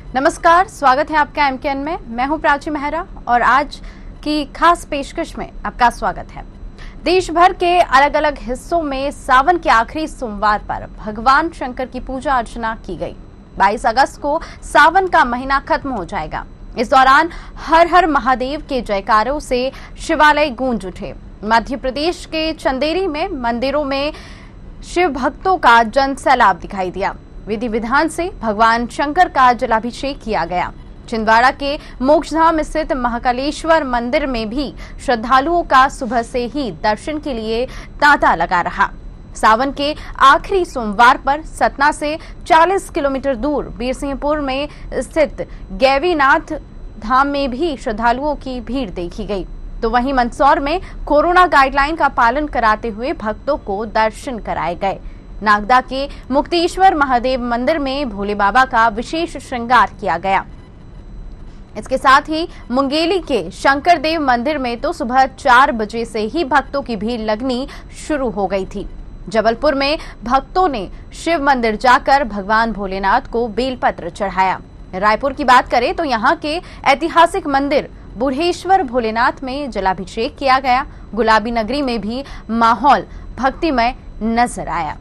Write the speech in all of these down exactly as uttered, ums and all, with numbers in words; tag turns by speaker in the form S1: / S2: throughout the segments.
S1: नमस्कार, स्वागत है आपका एमकेएन में। मैं हूं प्राची मेहरा और आज की खास पेशकश में आपका स्वागत है। देश भर के अलग अलग हिस्सों में सावन के आखिरी सोमवार पर भगवान शंकर की पूजा अर्चना की गई। बाईस अगस्त को सावन का महीना खत्म हो जाएगा। इस दौरान हर हर महादेव के जयकारों से शिवालय गूंज उठे। मध्य प्रदेश के चंदेरी में मंदिरों में शिव भक्तों का जन सैलाब दिखाई दिया। विधि विधान से भगवान शंकर का जलाभिषेक किया गया। छिंदवाड़ा के मोक्षधाम स्थित महाकालेश्वर मंदिर में भी श्रद्धालुओं का सुबह से ही दर्शन के लिए तांता लगा रहा। सावन के आखिरी सोमवार पर सतना से चालीस किलोमीटर दूर बीरसिंहपुर में स्थित गैवीनाथ धाम में भी श्रद्धालुओं की भीड़ देखी गई। तो वहीं मंदसौर में कोरोना गाइडलाइन का पालन कराते हुए भक्तों को दर्शन कराए गए। नागदा के मुक्तेश्वर महादेव मंदिर में भोले बाबा का विशेष श्रृंगार किया गया। इसके साथ ही मुंगेली के शंकर देव मंदिर में तो सुबह चार बजे से ही भक्तों की भीड़ लगनी शुरू हो गई थी। जबलपुर में भक्तों ने शिव मंदिर जाकर भगवान भोलेनाथ को बेलपत्र चढ़ाया। रायपुर की बात करें तो यहाँ के ऐतिहासिक मंदिर बुढ़ेश्वर भोलेनाथ में जलाभिषेक किया गया। गुलाबी नगरी में भी माहौल भक्तिमय नजर आया।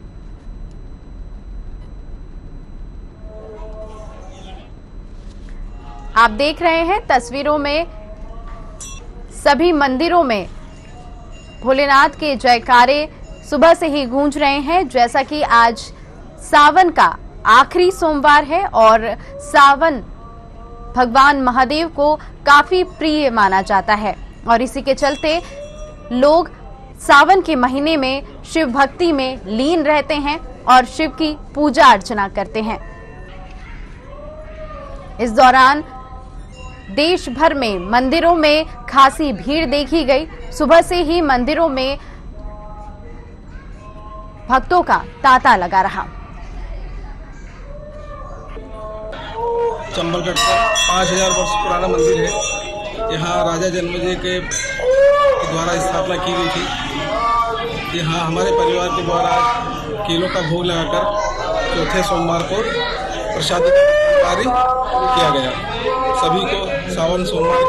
S1: आप देख रहे हैं तस्वीरों में सभी मंदिरों में भोलेनाथ के जयकारे सुबह से ही गूंज रहे हैं। जैसा कि आज सावन का आखिरी सोमवार है और सावन भगवान महादेव को काफी प्रिय माना जाता है और इसी के चलते लोग सावन के महीने में शिव भक्ति में लीन रहते हैं और शिव की पूजा अर्चना करते हैं। इस दौरान देश भर में मंदिरों में खासी भीड़ देखी गई। सुबह से ही मंदिरों में भक्तों का तांता लगा रहा।
S2: चंबलगढ़ का पाँच हजार वर्ष पुराना मंदिर है। यहाँ राजा जन्मेजय के द्वारा स्थापना की गई थी। यहाँ हमारे परिवार के द्वारा केलों का भोग लगाकर चौथे सोमवार को प्रसाद कार्य किया गया। सभी को सावन सोमवार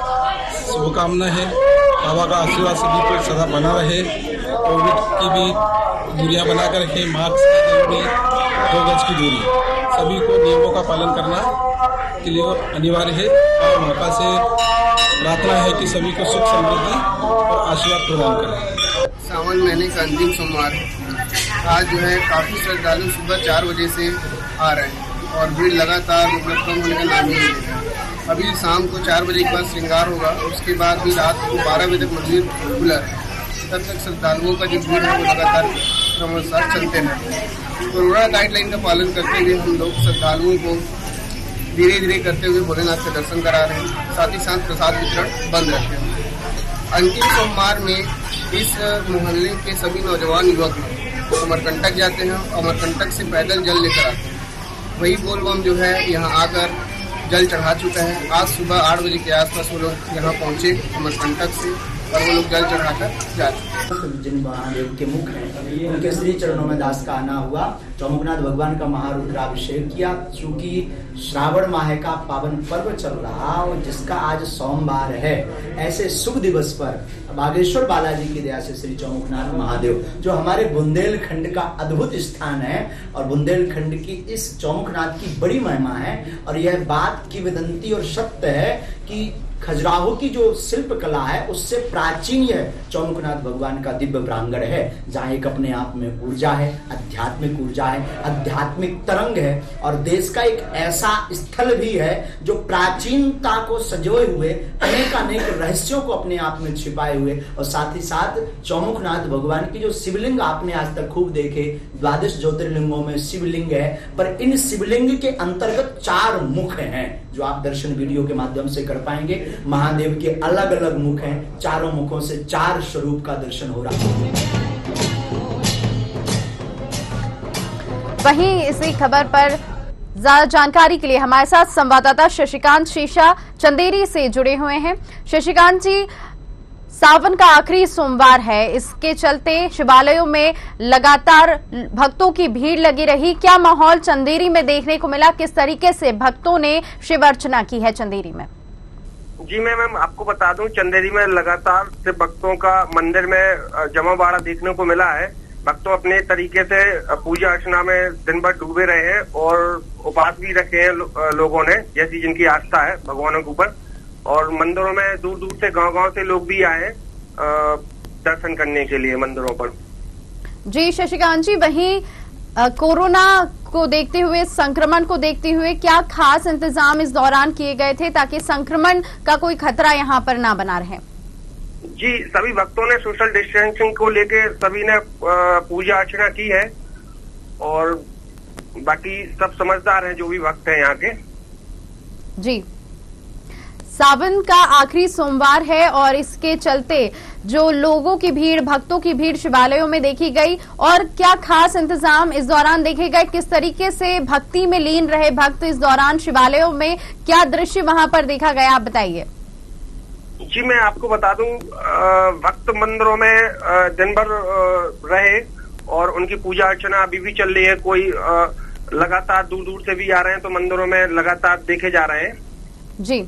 S2: की शुभकामना है। बाबा का आशीर्वाद सभी को सदा बना रहे। कोविड की भी दूरियां बनाकर रखें, मास्क की दूरी, दो गज की दूरी, सभी को नियमों का पालन करना के लिए अनिवार्य है। और माता से प्रार्थना है कि सभी को सुख समृद्धि और आशीर्वाद प्रदान करें।
S3: सावन महीने का अंतिम सोमवार आज जो है काफ़ी श्रद्धालु सुबह चार बजे से आ रहे हैं और भीड़ लगातार मतलब कम होने का नाम नहीं ले रहा है। अभी शाम को चार बजे के बाद श्रृंगार होगा, उसके बाद भी रात को बारह बजे तक मंदिर खुला है। तब तक श्रद्धालुओं का जो भीड़ है वो लगातार क्रमशः चलते हैं। कोरोना गाइडलाइन का पालन करते हुए हम लोग श्रद्धालुओं को धीरे धीरे करते हुए भोलेनाथ के दर्शन करा रहे हैं। साथ ही साथ प्रसाद वितरण बंद रखे हैं। अंतिम सोमवार में इस मोहल्ले के सभी नौजवान युवक अमरकंटक जाते हैं। अमरकंटक से पैदल जल लेकर आते हैं। वही बोलबम जो है यहाँ आकर जल चढ़ा चुका है। आज सुबह आठ बजे के आसपास वो लोग यहाँ पहुँचे अमरकंटक से और वो लोग जल चढ़ाकर जा चुके।
S4: जिन महादेव के मुख हैं उनके श्री चरणों में दास का आना हुआ। चौमुखनाथ भगवान का महारुद्राभिषेक किया। चूंकि श्रावण माह का पावन पर्व चल रहा और जिसका आज सोमवार है, ऐसे शुभ दिवस पर बागेश्वर बालाजी की दया से श्री चौमुखनाथ महादेव जो हमारे बुंदेलखंड का अद्भुत स्थान है और बुंदेलखंड की इस चौमुखनाथ की बड़ी महिमा है। और यह बात की विदंती और सत्य है कि खजुराहो की जो शिल्प कला है उससे प्राचीन यह चौमुखनाथ भगवान का दिव्य प्रांगण है, जहाँ एक अपने आप में ऊर्जा है, आध्यात्मिक ऊर्जा है, आध्यात्मिक तरंग है और देश का एक ऐसा स्थल भी है जो प्राचीनता को सजोए हुए अनेक अनेक रहस्यों को अपने आप में छिपाए हुए। और साथ ही साथ चौमुखनाथ भगवान की जो शिवलिंग आपने आज तक खूब देखे, द्वादश ज्योतिर्लिंगों में शिवलिंग है, पर इन शिवलिंग के अंतर्गत चार मुख हैं जो आप दर्शन वीडियो के माध्यम से कर पाएंगे। महादेव के अलग अलग मुख हैं, चारों मुखों से चार स्वरूप का दर्शन हो रहा है।
S1: वहीं इसी खबर पर ज्यादा जानकारी के लिए हमारे साथ संवाददाता शशिकांत शेषा चंदेरी से जुड़े हुए हैं। शशिकांत जी, सावन का आखिरी सोमवार है, इसके चलते शिवालयों में लगातार भक्तों की भीड़ लगी रही। क्या माहौल चंदेरी में देखने को मिला, किस तरीके से भक्तों ने शिव अर्चना की है चंदेरी में?
S5: जी मैं मैम आपको बता दूं, चंदेरी में लगातार से भक्तों का मंदिर में जमावड़ा देखने को मिला है। भक्तों अपने तरीके से पूजा अर्चना में दिन भर डूबे रहे हैं और उपवास भी रखे हैं लो, लोगों ने, जैसी जिनकी आस्था है भगवानों के ऊपर। और मंदिरों में दूर दूर से गांव गांव से लोग भी आए हैं दर्शन करने के लिए मंदिरों पर।
S1: जी शशिकांत जी, वहीं कोरोना को देखते हुए, संक्रमण को देखते हुए क्या खास इंतजाम इस दौरान किए गए थे ताकि संक्रमण का कोई खतरा यहाँ पर ना बना रहे?
S5: जी सभी भक्तों ने सोशल डिस्टेंसिंग को लेके सभी ने पूजा अर्चना की है और बाकी सब समझदार हैं जो भी भक्त हैं यहाँ के।
S1: जी, सावन का आखिरी सोमवार है और इसके चलते जो लोगों की भीड़, भक्तों की भीड़ शिवालयों में देखी गई, और क्या खास इंतजाम इस दौरान देखे गए, किस तरीके से भक्ति में लीन रहे भक्त इस दौरान शिवालयों में, क्या दृश्य वहां पर देखा गया, आप बताइए।
S5: जी मैं आपको बता दूं, भक्त मंदिरों में दिन भर रहे और उनकी पूजा अर्चना अभी भी चल रही है। कोई लगातार दूर दूर से भी आ रहे हैं तो मंदिरों में लगातार देखे जा रहे हैं। जी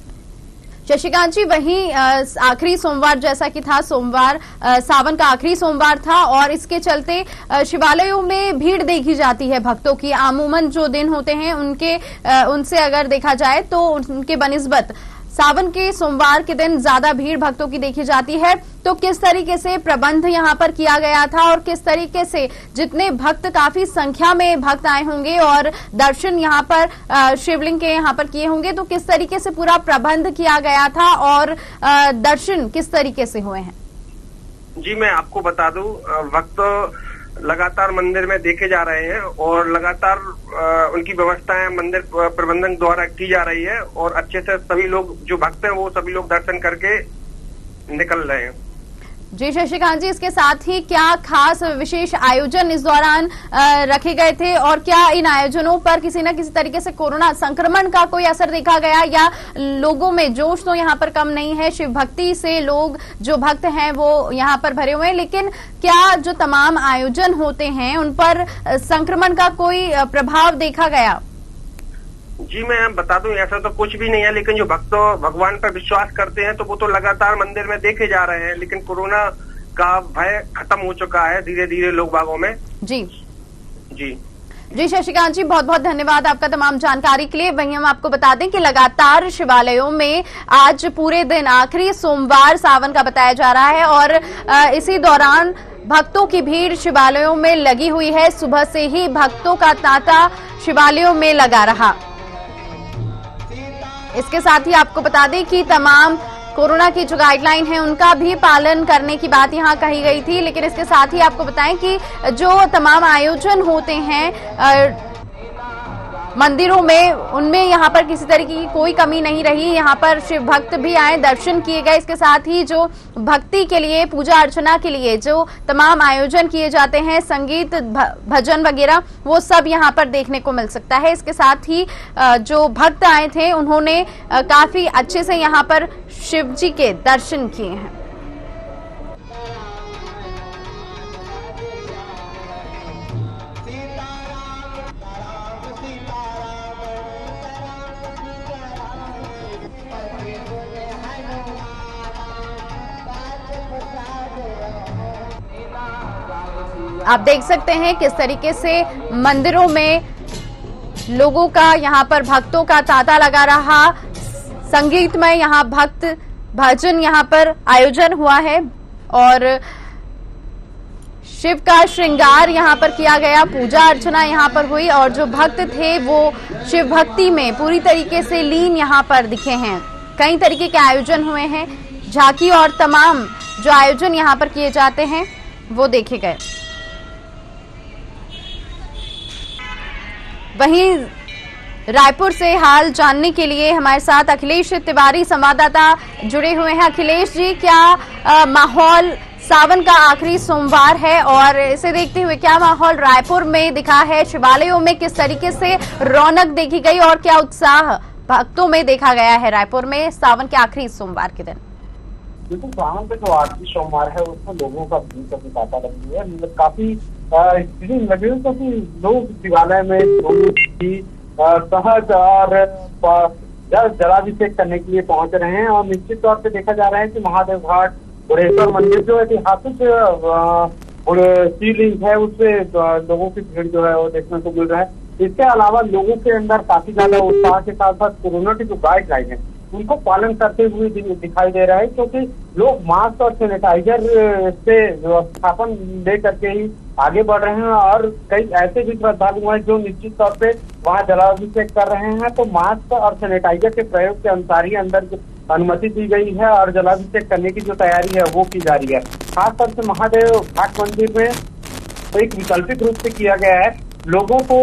S1: शशिकांत जी, वहीं आखिरी सोमवार जैसा कि था, सोमवार सावन का आखिरी सोमवार था और इसके चलते शिवालयों में भीड़ देखी जाती है भक्तों की। आमूमन जो दिन होते हैं उनके उनसे अगर देखा जाए तो उनके बनिस्बत सावन के सोमवार के दिन ज्यादा भीड़ भक्तों की देखी जाती है। तो किस तरीके से प्रबंध यहाँ पर किया गया था और किस तरीके से, जितने भक्त, काफी संख्या में भक्त आए होंगे और दर्शन यहाँ पर शिवलिंग के यहाँ पर किए होंगे, तो किस तरीके से पूरा प्रबंध किया गया था और दर्शन किस तरीके से हुए हैं?
S5: जी मैं आपको बता दूं, भक्त लगातार मंदिर में देखे जा रहे हैं और लगातार उनकी व्यवस्थाएं मंदिर प्रबंधन द्वारा की जा रही है और अच्छे से सभी लोग जो भक्त हैं वो सभी लोग दर्शन करके निकल रहे हैं।
S1: जी शशिकांत जी, इसके साथ ही क्या खास विशेष आयोजन इस दौरान रखे गए थे और क्या इन आयोजनों पर किसी न किसी तरीके से कोरोना संक्रमण का कोई असर देखा गया, या लोगों में जोश तो यहाँ पर कम नहीं है, शिव भक्ति से लोग जो भक्त हैं वो यहाँ पर भरे हुए हैं, लेकिन क्या जो तमाम आयोजन होते हैं उन पर संक्रमण का कोई प्रभाव देखा गया?
S5: जी मैं बता दूं, ऐसा तो कुछ भी नहीं है, लेकिन जो भक्त भगवान पर विश्वास करते हैं तो वो तो लगातार मंदिर में देखे जा रहे हैं, लेकिन कोरोना का भय खत्म हो चुका है धीरे धीरे लोग बागों में।
S1: जी
S5: जी
S1: जी शशिकांत जी, बहुत बहुत धन्यवाद आपका तमाम जानकारी के लिए। वहीं हम आपको बता दें कि लगातार शिवालयों में आज पूरे दिन, आखिरी सोमवार सावन का बताया जा रहा है और इसी दौरान भक्तों की भीड़ शिवालयों में लगी हुई है। सुबह से ही भक्तों का तांता शिवालयों में लगा रहा। इसके साथ ही आपको बता दें कि तमाम कोरोना की जो गाइडलाइन है उनका भी पालन करने की बात यहां कही गई थी, लेकिन इसके साथ ही आपको बताएं कि जो तमाम आयोजन होते हैं मंदिरों में, उनमें यहाँ पर किसी तरीके की कोई कमी नहीं रही। यहाँ पर शिव भक्त भी आए, दर्शन किए गए। इसके साथ ही जो भक्ति के लिए, पूजा अर्चना के लिए जो तमाम आयोजन किए जाते हैं, संगीत, भजन वगैरह, वो सब यहाँ पर देखने को मिल सकता है। इसके साथ ही जो भक्त आए थे उन्होंने काफी अच्छे से यहाँ पर शिव जी के दर्शन किए हैं। आप देख सकते हैं किस तरीके से मंदिरों में लोगों का, यहाँ पर भक्तों का तांता लगा रहा। संगीतमय यहाँ भक्त भजन यहाँ पर आयोजन हुआ है और शिव का श्रृंगार यहाँ पर किया गया, पूजा अर्चना यहाँ पर हुई और जो भक्त थे वो शिव भक्ति में पूरी तरीके से लीन यहाँ पर दिखे हैं। कई तरीके के आयोजन हुए हैं, झांकी और तमाम जो आयोजन यहाँ पर किए जाते हैं वो देखे गए। वहीं रायपुर से हाल जानने के लिए हमारे साथ अखिलेश तिवारी संवाददाता जुड़े हुए हैं। अखिलेश जी, क्या आ, माहौल, सावन का आखिरी सोमवार है और इसे देखते हुए क्या माहौल रायपुर में दिखा है, शिवालयों में किस तरीके से रौनक देखी गई और क्या उत्साह भक्तों में देखा गया है रायपुर में सावन के आखिरी सोमवार के दिन?
S6: क्योंकि सावन का जो आखिरी सोमवार है उसमें लोगों का भीड़ काफी तांता लगी है, मतलब काफी स्थिति लगी है, क्योंकि लोग शिवालय में सहज और जलाभिषेक करने के लिए पहुंच रहे हैं। और निश्चित तौर पे देखा जा रहा है कि महादेव घाट बुढ़ेश्वर मंदिर जो ऐतिहासिक शिवलिंग है उससे लोगों की भीड़ जो है वो देखने को मिल रहा है। इसके अलावा लोगों के अंदर काफी ज्यादा उत्साह के साथ साथ कोरोना की जो गाइडलाइन है उनको पालन करते हुए दिखाई दे रहा है, क्योंकि लोग मास्क और सैनिटाइजर से व्यवस्थापन ले करके ही आगे बढ़ रहे हैं। और कई ऐसे भी श्रद्धालु हैं जो निश्चित तौर पे वहां जलाभिषेक कर रहे हैं, तो मास्क और सैनिटाइजर के प्रयोग के अनुसार ही अंदर अनुमति दी गई है और जलाभिषेक करने की जो तैयारी है वो की जा रही है। खासतौर से महादेव घाट मंदिर में एक वैकल्पिक रूप से किया गया है, लोगों को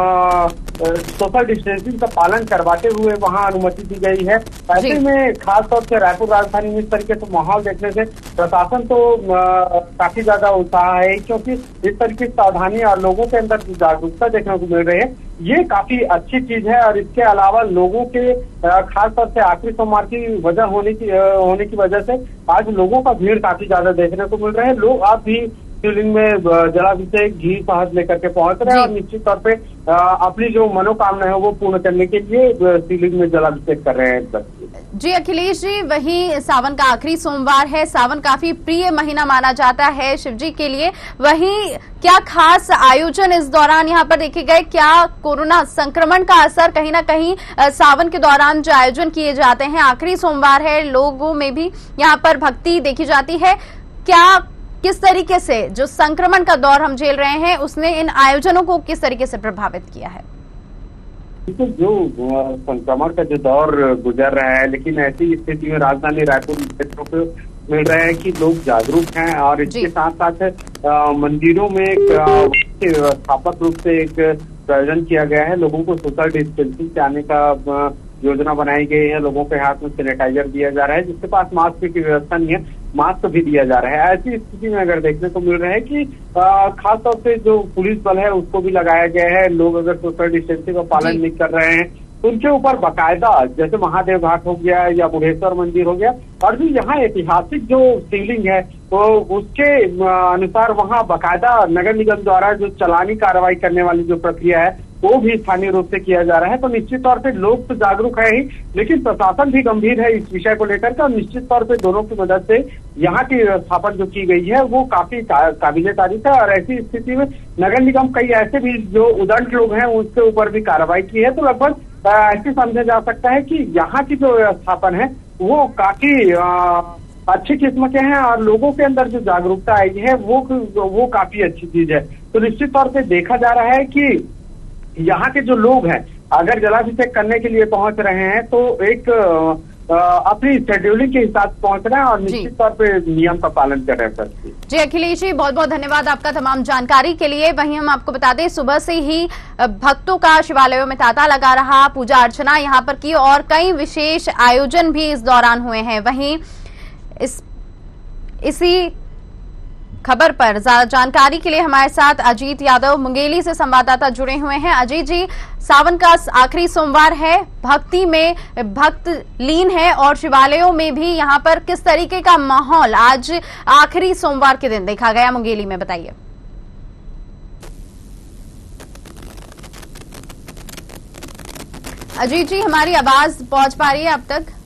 S6: सोशल डिस्टेंसिंग का पालन करवाते हुए वहां अनुमति दी गई है। ऐसे में खासतौर से रायपुर राजधानी में इस तरीके से माहौल देखने से प्रशासन तो काफी ज्यादा उत्साह है, क्योंकि इस तरीके की सावधानी और लोगों के अंदर जागरूकता देखने को मिल रही है, ये काफी अच्छी चीज है। और इसके अलावा लोगों के खासतौर से आखिरी सोमवार की वजह होने की होने की वजह से आज लोगों का भीड़ काफी ज्यादा देखने को मिल रहा है। लोग आप भी शिवलिंग में जलाभिषेक घी शहद लेकर के पहुंच रहे हैं और निश्चित तौर पे अपनी जो मनोकामना है वो पूर्ण करने के लिए शिवलिंग में जलाभिषेक कर रहे हैं।
S1: जी अखिलेश जी, वहीं सावन का आखिरी सोमवार है, सावन काफी प्रिय महीना माना जाता है शिव जी के लिए, वहीं क्या खास आयोजन इस दौरान यहाँ पर देखे गए? क्या कोरोना संक्रमण का असर कहीं ना कहीं सावन के दौरान जो आयोजन किए जाते हैं, आखिरी सोमवार है, लोगों में भी यहाँ पर भक्ति देखी जाती है, क्या किस तरीके से जो संक्रमण का दौर हम झेल रहे हैं उसने इन आयोजनों को किस तरीके से प्रभावित किया है?
S6: जो संक्रमण का जो दौर गुजर रहा है, लेकिन ऐसी स्थिति में राजधानी रायपुर क्षेत्रों को मिल रहा है कि लोग जागरूक हैं और इसके साथ साथ मंदिरों में व्यवस्थापक रूप से एक प्रयोजन किया गया है। लोगों को सोशल डिस्टेंसिंग से आने का योजना बनाई गई है, लोगों के हाथ में सैनिटाइजर दिया जा रहा है, जिसके पास मास्क की व्यवस्था नहीं है मास्क भी दिया जा रहा है। ऐसी स्थिति में अगर देखने को मिल रहा है कि खासतौर से जो पुलिस बल है उसको भी लगाया गया है। लोग अगर सोशल डिस्टेंसिंग का पालन नहीं कर रहे हैं उनके ऊपर बाकायदा, जैसे महादेव घाट हो गया या बुढ़ेश्वर मंदिर हो गया, और भी यहाँ ऐतिहासिक जो शिवलिंग है तो उसके अनुसार वहाँ बाकायदा नगर निगम द्वारा जो चलानी कार्रवाई करने वाली जो प्रक्रिया है वो भी स्थानीय रूप से किया जा रहा है। तो निश्चित तौर पे लोग तो जागरूक है ही, लेकिन प्रशासन भी गंभीर है इस विषय को लेकर के, और निश्चित तौर पे दोनों की मदद से यहाँ की व्यवस्थापन जो की गई है वो काफी काबिले तारीफ है। और ऐसी स्थिति में नगर निगम कई ऐसे भी जो उदंड लोग हैं उसके ऊपर भी कार्रवाई की है। तो लगभग ऐसे समझा जा सकता है कि यहाँ की जो व्यवस्थापन है वो काफी अच्छी किस्म के हैं और लोगों के अंदर जो जागरूकता आई है वो वो काफी अच्छी चीज है। तो निश्चित तौर पे देखा जा रहा है कि यहाँ के जो लोग हैं अगर जलाभिषेक करने के लिए पहुंच रहे हैं तो एक आ, अपनी शेड्यूलिंग के हिसाब से पहुंच रहे हैं और निश्चित तौर पे नियम का पालन कर रहे हैं सर।
S1: जी अखिलेश जी, बहुत बहुत धन्यवाद आपका तमाम जानकारी के लिए। वहीं हम आपको बता दें सुबह से ही भक्तों का शिवालयों में तांता लगा रहा, पूजा अर्चना यहाँ पर की और कई विशेष आयोजन भी इस दौरान हुए हैं। वहीं इस इसी खबर पर ज्यादा जानकारी के लिए हमारे साथ अजीत यादव मुंगेली से संवाददाता जुड़े हुए हैं। अजीत जी, सावन का आखिरी सोमवार है, भक्ति में भक्त लीन है और शिवालयों में भी यहाँ पर किस तरीके का माहौल आज आखिरी सोमवार के दिन देखा गया मुंगेली में, बताइए। अजीत जी, हमारी आवाज पहुंच पा रही है अब तक?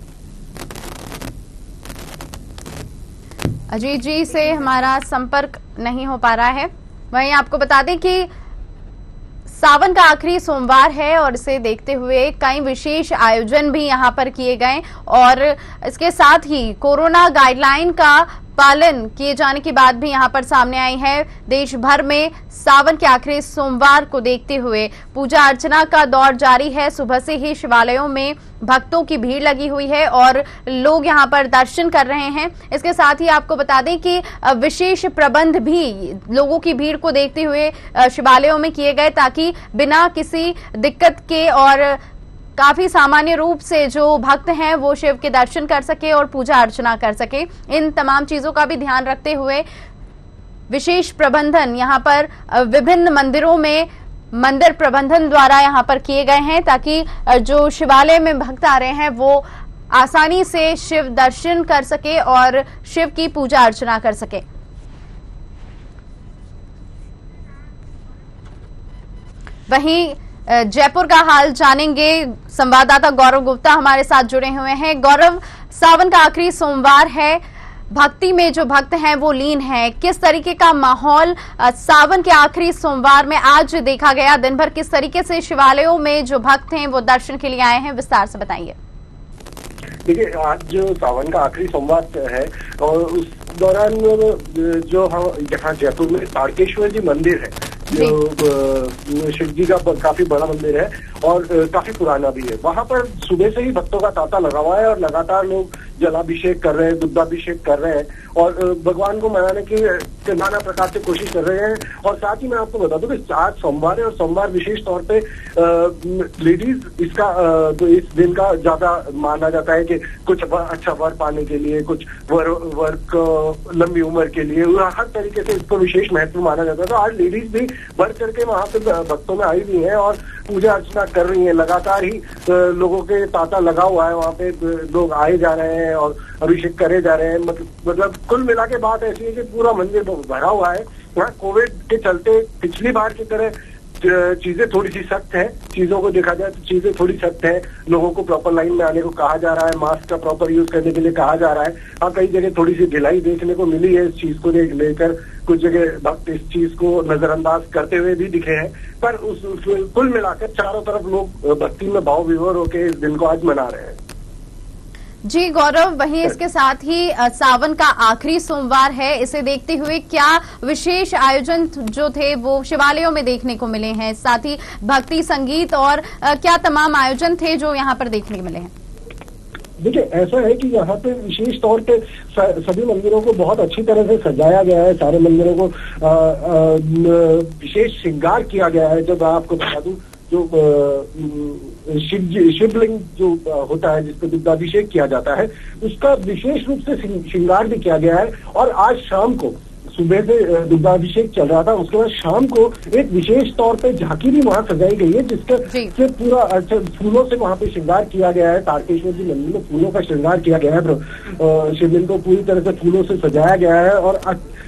S1: अजीत जी से हमारा संपर्क नहीं हो पा रहा है। वहीं आपको बता दें कि सावन का आखिरी सोमवार है और इसे देखते हुए कई विशेष आयोजन भी यहां पर किए गए और इसके साथ ही कोरोना गाइडलाइन का पालन किए जाने की बात भी यहां पर सामने आई है। देश भर में सावन के आखिरी सोमवार को देखते हुए पूजा अर्चना का दौर जारी है। सुबह से ही शिवालयों में भक्तों की भीड़ लगी हुई है और लोग यहां पर दर्शन कर रहे हैं। इसके साथ ही आपको बता दें कि विशेष प्रबंध भी लोगों की भीड़ को देखते हुए शिवालयों में किए गए ताकि बिना किसी दिक्कत के और काफी सामान्य रूप से जो भक्त हैं वो शिव के दर्शन कर सके और पूजा अर्चना कर सके। इन तमाम चीजों का भी ध्यान रखते हुए विशेष प्रबंधन यहाँ पर विभिन्न मंदिरों में मंदिर प्रबंधन द्वारा यहाँ पर किए गए हैं ताकि जो शिवालय में भक्त आ रहे हैं वो आसानी से शिव दर्शन कर सके और शिव की पूजा अर्चना कर सके। वहीं जयपुर का हाल जानेंगे, संवाददाता गौरव गुप्ता हमारे साथ जुड़े हुए हैं। गौरव, सावन का आखिरी सोमवार है, भक्ति में जो भक्त हैं वो लीन हैं, किस तरीके का माहौल सावन के आखिरी सोमवार में आज देखा गया? दिन भर किस तरीके से शिवालयों में जो भक्त हैं वो दर्शन के लिए आए हैं, विस्तार से बताइए।
S7: देखिए, आज जो सावन का आखिरी सोमवार है और उस दौरान जो हम यहाँ जयपुर में तारकेश्वर जी मंदिर है, जो शिव जी का काफी बड़ा मंदिर है और काफी पुराना भी है, वहां पर सुबह से ही भक्तों का तांता लगा हुआ है और लगातार लोग जलाभिषेक कर रहे हैं, दुग्धाभिषेक कर रहे हैं और भगवान को मनाने की नाना प्रकार से कोशिश कर रहे हैं। और साथ ही मैं आपको बता दूं कि आज सोमवार है और सोमवार विशेष तौर पे लेडीज इसका आ, तो इस दिन का ज्यादा माना जाता है कि कुछ अच्छा वर पाने के लिए, कुछ वर वर को लंबी उम्र के लिए, हर तरीके से इसको विशेष महत्व माना जाता है। तो आज लेडीज भी बढ़ चढ़ के वहां पे भक्तों में आई हुई है और पूजा अर्चना कर रही है। लगातार ही लोगों के तांता लगा हुआ है, वहां पे लोग आए जा रहे हैं और अभिषेक करे जा रहे हैं। मतलब कुल मिला के बात ऐसी है कि पूरा मंदिर भरा हुआ है। वहाँ कोविड के चलते पिछली बार की तरह चीजें थोड़ी सी सख्त है, चीजों को देखा जाए तो चीजें थोड़ी सख्त है। लोगों को प्रॉपर लाइन में आने को कहा जा रहा है, मास्क का प्रॉपर यूज करने के लिए कहा जा रहा है। हाँ, कई जगह थोड़ी सी ढिलाई देखने को मिली है इस चीज को लेकर, कुछ जगह भक्त इस चीज को नजरअंदाज करते हुए भी दिखे हैं, पर उस कुल मिलाकर चारों तरफ लोग भक्ति में भाव विभोर होकर इस दिन को आज मना रहे हैं।
S1: जी गौरव, वहीं इसके साथ ही सावन का आखिरी सोमवार है, इसे देखते हुए क्या विशेष आयोजन जो थे वो शिवालयों में देखने को मिले हैं? साथ ही भक्ति संगीत और क्या तमाम आयोजन थे जो यहाँ पर देखने को मिले हैं?
S7: देखिए, ऐसा है कि यहाँ पे विशेष तौर पे सभी मंदिरों को बहुत अच्छी तरह से सजाया गया है। सारे मंदिरों को आ, आ, विशेष श्रृंगार किया गया है। जब आपको बता दूं, जो शिव शिवलिंग जो होता है जिसको दुग्धाभिषेक किया जाता है, उसका विशेष रूप से श्रृंगार भी किया गया है। और आज शाम को, सुबह से दुग्धाभिषेक चल रहा था, उसके बाद शाम को एक विशेष तौर पे झांकी भी वहां सजाई गई है, जिसका से पूरा अच्छा फूलों से वहां पे श्रृंगार किया गया है। तारकेश्वर जी मंदिर में फूलों का श्रृंगार किया गया है, शिवलिंग को पूरी तरह से फूलों से सजाया गया है और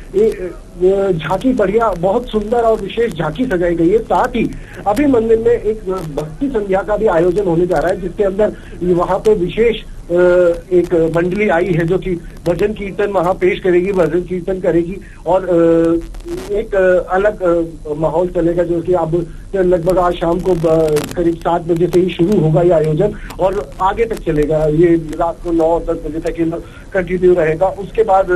S7: झांकी बढ़िया, बहुत सुंदर और विशेष झांकी सजाई गई है। साथ ही अभी मंदिर में एक भक्ति संध्या का भी आयोजन होने जा रहा है, जिसके अंदर वहां पे विशेष एक मंडली आई है जो कि भजन कीर्तन वहां पेश करेगी, भजन कीर्तन करेगी और एक अलग माहौल चलेगा, जो कि अब लगभग आज शाम को करीब सात बजे से ही शुरू होगा ये आयोजन और आगे तक चलेगा। ये रात को नौ दस बजे तक ये कंटिन्यू रहेगा। उसके बाद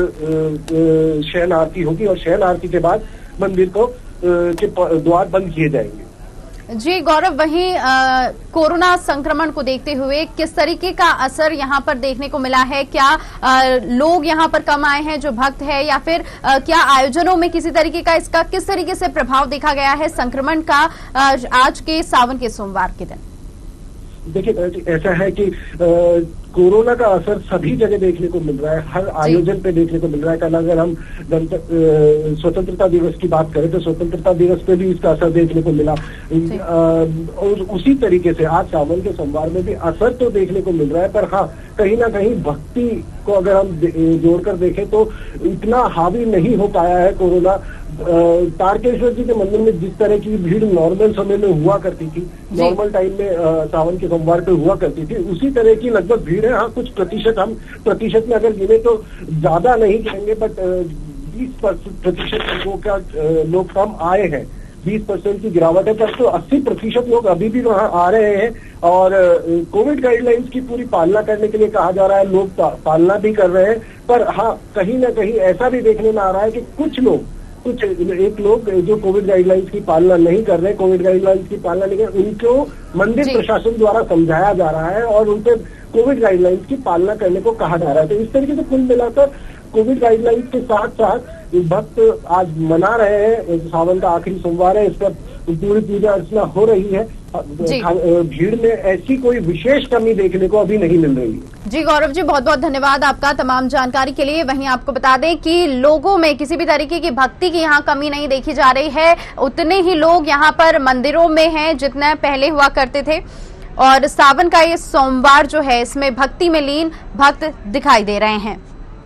S7: शयन आरती होगी और शयन आरती के बाद मंदिर को के द्वार बंद किए जाएंगे।
S1: जी गौरव, वहीं कोरोना संक्रमण को देखते हुए किस तरीके का असर यहाँ पर देखने को मिला है? क्या आ, लोग यहाँ पर कम आए हैं जो भक्त है, या फिर आ, क्या आयोजनों में किसी तरीके का इसका किस तरीके से प्रभाव देखा गया है संक्रमण का आ, आज के सावन के सोमवार के दिन?
S7: देखिए, ऐसा है कि कोरोना का असर सभी जगह देखने को मिल रहा है, हर आयोजन पे देखने को मिल रहा है। कल अगर हम स्वतंत्रता दिवस की बात करें तो स्वतंत्रता दिवस पे भी इसका असर देखने को मिला और उसी तरीके से आज सावन के सोमवार में भी असर तो देखने को मिल रहा है। पर हाँ, कहीं ना कहीं भक्ति को अगर हम जोड़कर देखें तो इतना हावी नहीं हो पाया है कोरोना। तारकेश्वर जी के मंदिर में जिस तरह की भीड़ नॉर्मल समय में हुआ करती थी, नॉर्मल टाइम में सावन के सोमवार पे हुआ करती थी, उसी तरह की लगभग भीड़ है। हाँ, कुछ प्रतिशत हम प्रतिशत में अगर गिने तो ज्यादा नहीं कहेंगे, बट बीस प्रतिशत लोगों का लोग कम आए हैं, बीस परसेंट की गिरावट है। पर तो अस्सी प्रतिशत लोग अभी भी वहाँ आ रहे हैं और कोविड गाइडलाइंस की पूरी पालना करने के लिए कहा जा रहा है, लोग पालना भी कर रहे हैं। पर हाँ, कहीं ना कहीं ऐसा भी देखने में आ रहा है कि कुछ लोग कुछ एक लोग जो कोविड गाइडलाइंस की पालना नहीं कर रहे, कोविड गाइडलाइंस की पालना नहीं कर रहे, उनको मंदिर प्रशासन द्वारा समझाया जा रहा है और उनसे कोविड गाइडलाइंस की पालना करने को कहा जा रहा है। तो इस तरीके से कुल मिलाकर कोविड गाइडलाइंस के साथ साथ भक्त आज मना रहे हैं। सावन का आखिरी सोमवार है, इस पर पूरी पूजा अर्चना हो रही है। भीड़ में ऐसी कोई विशेष कमी देखने को अभी नहीं मिल रही है।
S1: जी गौरव जी, बहुत बहुत धन्यवाद आपका तमाम जानकारी के लिए। वहीं आपको बता दें कि लोगों में किसी भी तरीके की भक्ति की यहाँ कमी नहीं देखी जा रही है, उतने ही लोग यहाँ पर मंदिरों में हैं जितने पहले हुआ करते थे और सावन का ये सोमवार जो है इसमें भक्ति में लीन भक्त दिखाई दे रहे हैं।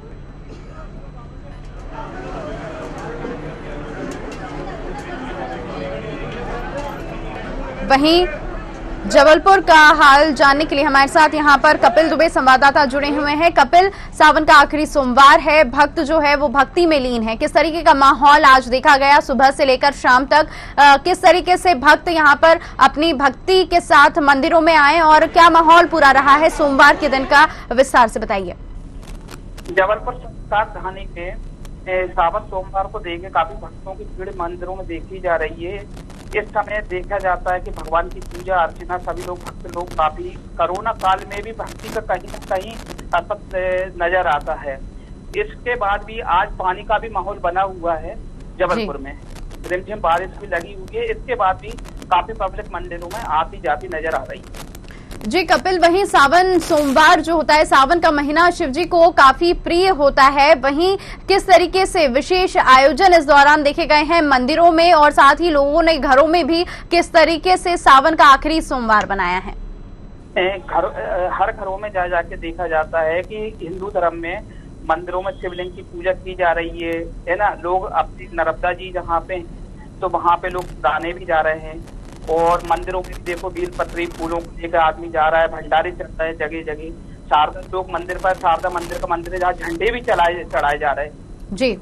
S1: वहीं जबलपुर का हाल जानने के लिए हमारे साथ यहां पर कपिल दुबे संवाददाता जुड़े हुए हैं। कपिल, सावन का आखिरी सोमवार है, भक्त जो है वो भक्ति में लीन है, किस तरीके का माहौल आज देखा गया सुबह से लेकर शाम तक? आ, किस तरीके से भक्त यहां पर अपनी भक्ति के साथ मंदिरों में आए और क्या माहौल पूरा रहा है सोमवार के दिन का, विस्तार से बताइए।
S8: जबलपुर संस्कार कहानी में सावन सोमवार को देखे काफी भक्तों की भीड़ मंदिरों में देखी जा रही है। इस समय देखा जाता है कि भगवान की पूजा अर्चना सभी लोग भक्त लोग काफी कोरोना काल में भी भक्ति का कहीं न कहीं असर नजर आता है। इसके बाद भी आज पानी का भी माहौल बना हुआ है जबलपुर में, रिमझिम बारिश भी लगी हुई है। इसके बाद भी काफी पब्लिक मंदिरों में आती जाती नजर आ रही है।
S1: जी कपिल, वहीं सावन सोमवार जो होता है, सावन का महीना शिव जी को काफी प्रिय होता है, वहीं किस तरीके से विशेष आयोजन इस दौरान देखे गए हैं मंदिरों में और साथ ही लोगों ने घरों में भी किस तरीके से सावन का आखिरी सोमवार बनाया है?
S8: घर हर घरों में जा जाके देखा जाता है कि हिंदू धर्म में मंदिरों में शिवलिंग की पूजा की जा रही है, है ना। लोग अपनी नर्मदा जी जहाँ पे तो वहाँ पे लोग दाने भी जा रहे हैं और मंदिरों में देखो बील पत्री फूलों को लेकर आदमी जा रहा है, भंडारे चल रहे हैं जगह जगह। शारदा लोग मंदिर पर, शारदा मंदिर का मंदिर है जहाँ झंडे भी चलाए चढ़ाए जा रहे हैं।
S1: जी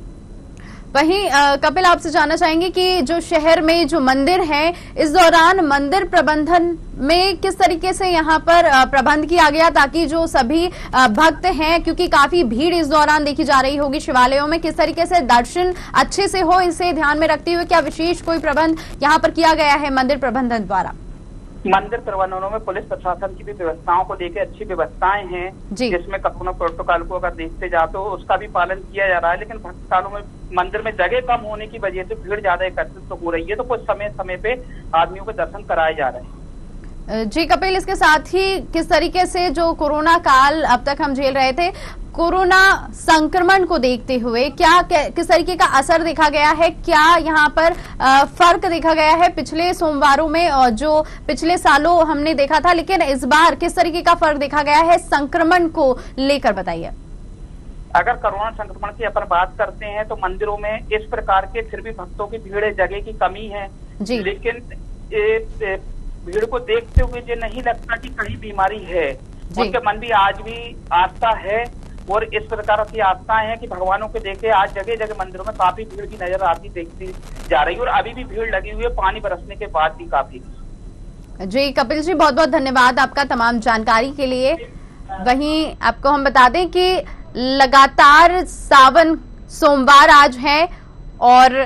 S1: वहीं कपिल, आपसे जानना चाहेंगे कि जो शहर में जो मंदिर है इस दौरान मंदिर प्रबंधन में किस तरीके से यहाँ पर प्रबंध किया गया ताकि जो सभी भक्त हैं, क्योंकि काफी भीड़ इस दौरान देखी जा रही होगी शिवालयों में, किस तरीके से दर्शन अच्छे से हो, इसे ध्यान में रखते हुए क्या विशेष कोई प्रबंध यहाँ पर किया गया है मंदिर प्रबंधन द्वारा?
S8: मंदिर प्रबंधनों में पुलिस प्रशासन की भी व्यवस्थाओं को लेकर अच्छी व्यवस्थाएं हैं, जिसमें कोरोना प्रोटोकॉल को अगर देखते जाओ तो उसका भी पालन किया जा रहा है। लेकिन भक्तकालों में मंदिर में जगह कम होने की वजह से भीड़ ज्यादा एकत्रित तो हो रही है, तो कुछ समय समय पे आदमियों को दर्शन कराए जा रहे हैं।
S1: जी कपिल, इसके साथ ही किस तरीके से जो कोरोना काल अब तक हम झेल रहे थे, कोरोना संक्रमण को देखते हुए क्या किस तरीके का असर देखा गया है? क्या यहाँ पर आ, फर्क देखा गया है पिछले सोमवारों में और जो पिछले सालों हमने देखा था, लेकिन इस बार किस तरीके का फर्क देखा गया है संक्रमण को लेकर, बताइए।
S8: अगर कोरोना संक्रमण की अपन बात करते हैं तो मंदिरों में इस प्रकार के फिर भी भक्तों की भीड़ जगह की कमी है जी। लेकिन ए, ए, भीड़ को देखते हुए ये नहीं लगता कि कहीं बीमारी है, उनके मन भी आज भी आस्था है और इस प्रकार की आस्थाएं हैं कि भगवानों के देखे आज जगह जगह मंदिरों में काफी भीड़ की नजर आती देखती जा रही है और अभी भी भीड़ लगी हुई है पानी बरसने के बाद भी काफी।
S1: जी कपिल जी, बहुत बहुत धन्यवाद आपका तमाम जानकारी के लिए। वहीं आपको हम बता दें कि लगातार सावन सोमवार आज है और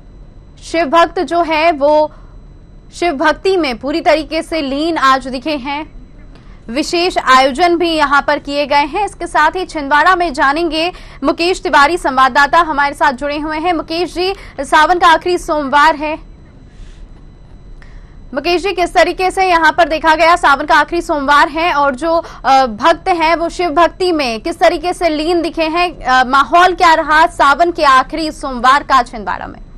S1: शिव भक्त जो है वो शिव भक्ति में पूरी तरीके से लीन आज दिखे हैं। विशेष आयोजन भी यहां पर किए गए हैं। इसके साथ ही छिंदवाड़ा में जानेंगे, मुकेश तिवारी संवाददाता हमारे साथ जुड़े हुए हैं। मुकेश जी, सावन का आखिरी सोमवार है, मुकेश जी किस तरीके से यहाँ पर देखा गया सावन का आखिरी सोमवार है और जो भक्त हैं वो शिव भक्ति में किस तरीके से लीन दिखे हैं, माहौल क्या रहा सावन के आखिरी सोमवार का छिंदवाड़ा में?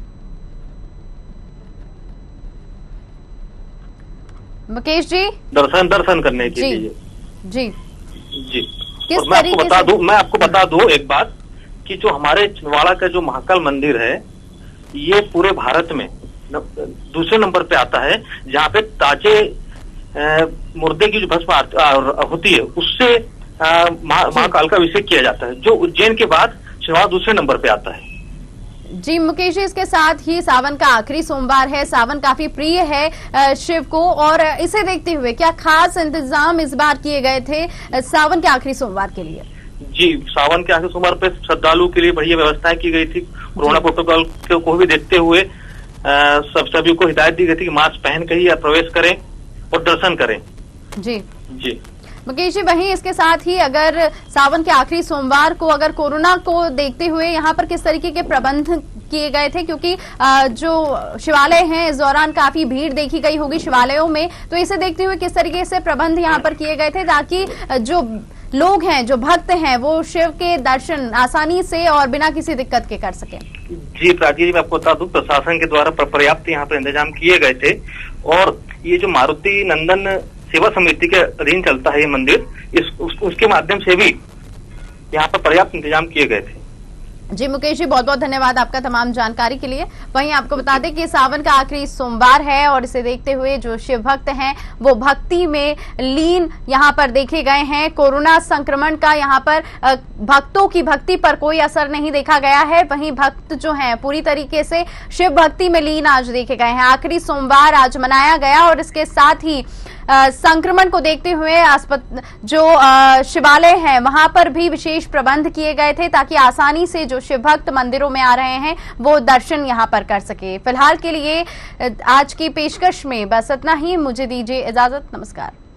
S1: मुकेश जी,
S9: दर्शन दर्शन करने के
S1: जी,
S9: लिए
S1: जी
S9: जी
S1: किस
S9: और मैं आपको
S1: तरीके
S9: बता
S1: से?
S9: दूं मैं आपको बता दूं एक बात कि जो हमारे छिंदवाड़ा का जो महाकाल मंदिर है ये पूरे भारत में दूसरे नंबर पे आता है, जहाँ पे ताजे मुर्दे की जो भस्म होती है उससे महाकाल का अभिषेक किया जाता है, जो उज्जैन के बाद छिंदवाड़ा दूसरे नंबर पे आता है।
S1: जी मुकेश जी, इसके साथ ही सावन का आखिरी सोमवार है, सावन काफी प्रिय है शिव को और इसे देखते हुए क्या खास इंतजाम इस बार किए गए थे सावन के आखिरी सोमवार के लिए?
S9: जी, सावन के आखिरी सोमवार पे श्रद्धालु के लिए बढ़िया व्यवस्थाएं की गई थी। कोरोना प्रोटोकॉल को भी देखते हुए सब सभी को हिदायत दी गई थी कि मास्क पहन कर ही प्रवेश करें और दर्शन करें। जी जी
S1: मुकेश जी, वहीं इसके साथ ही अगर सावन के आखिरी सोमवार को अगर कोरोना को देखते हुए यहाँ पर किस तरीके के प्रबंध किए गए थे, क्योंकि जो शिवालय हैं इस दौरान काफी भीड़ देखी गई होगी शिवालयों में, तो इसे देखते हुए किस तरीके से प्रबंध यहाँ पर किए गए थे ताकि जो लोग हैं जो भक्त हैं वो शिव के दर्शन आसानी से और बिना किसी दिक्कत के कर सकें?
S9: जी प्राची जी, मैं आपको बता दूं प्रशासन के द्वारा पर्याप्त यहाँ पर इंतजाम किए गए थे और ये जो मारुति नंदन सेवा समिति के अधीन चलता है ये मंदिर, इस उस, उसके माध्यम से भी यहाँ पर पर्याप्त इंतजाम किए गए थे।
S1: जी मुकेश जी, बहुत बहुत धन्यवाद आपका तमाम जानकारी के लिए। वहीं आपको बता दें कि सावन का आखिरी सोमवार है और इसे देखते हुए जो शिव भक्त हैं वो भक्ति में लीन यहाँ पर देखे गए हैं। कोरोना संक्रमण का यहाँ पर भक्तों की भक्ति पर कोई असर नहीं देखा गया है। वहीं भक्त जो हैं पूरी तरीके से शिव भक्ति में लीन आज देखे गए हैं। आखिरी सोमवार आज मनाया गया और इसके साथ ही आ, संक्रमण को देखते हुए अस्पताल जो आ, शिवालय हैं वहां पर भी विशेष प्रबंध किए गए थे ताकि आसानी से जो शिव भक्त मंदिरों में आ रहे हैं वो दर्शन यहां पर कर सके। फिलहाल के लिए आज की पेशकश में बस इतना ही। मुझे दीजिए इजाजत। नमस्कार।